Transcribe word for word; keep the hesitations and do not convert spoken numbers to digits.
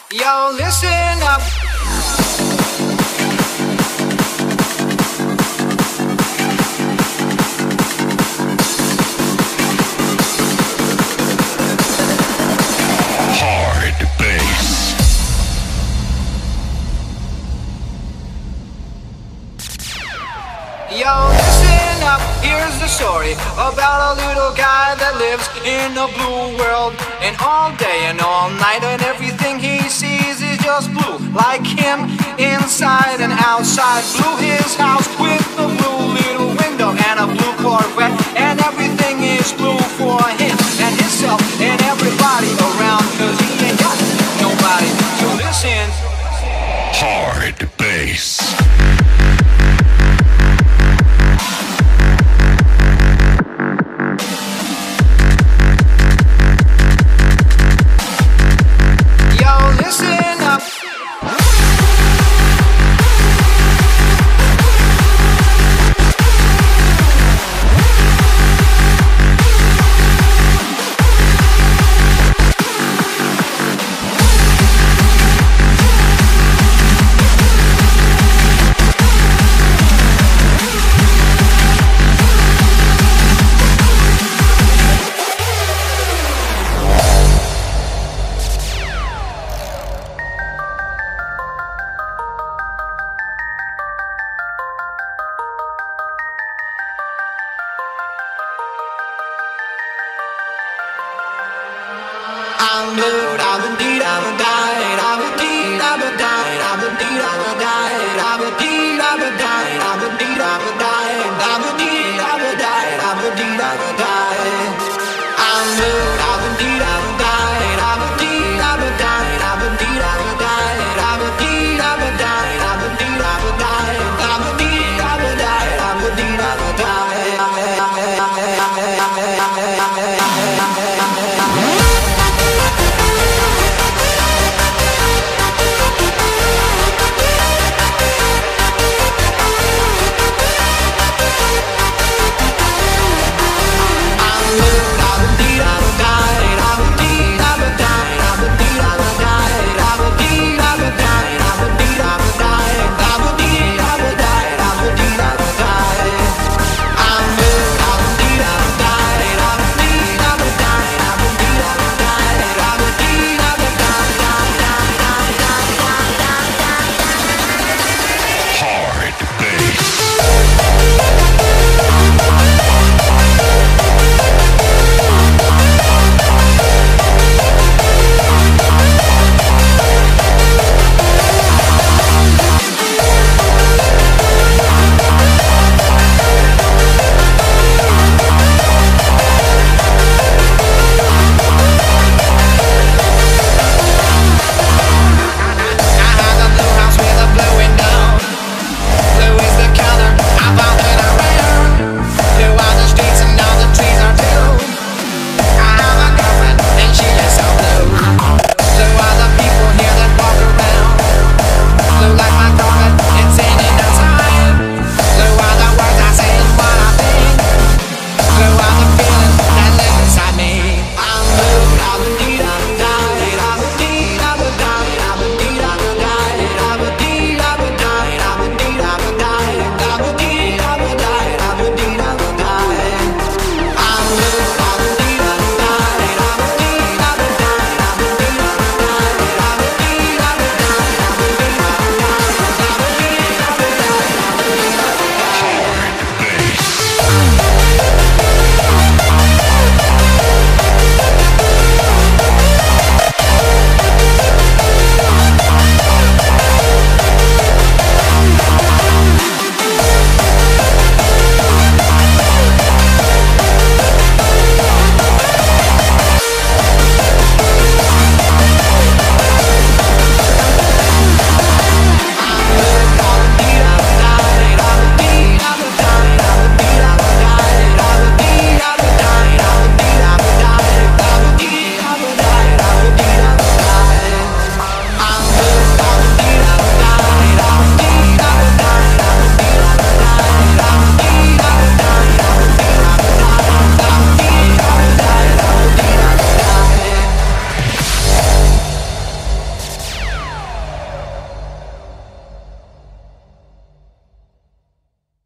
Yo, listen up. Hard bass. Yo, listen up. Here's the story about a little guy that lives in a blue world. And all day and all night, and everything he sees is just blue. Like him, inside and outside. Blue his house with a blue little window and a blue Corvette. And everything is blue for him and himself and everybody around. Cause he ain't got nobody to listen. Hard bass. Listen up. I'm good, I'm indeed, I'm a died, I'm indeed, I'm a died, I'm indeed, I'm a died, I'm indeed, I'm a died, I'm indeed, I'm a died.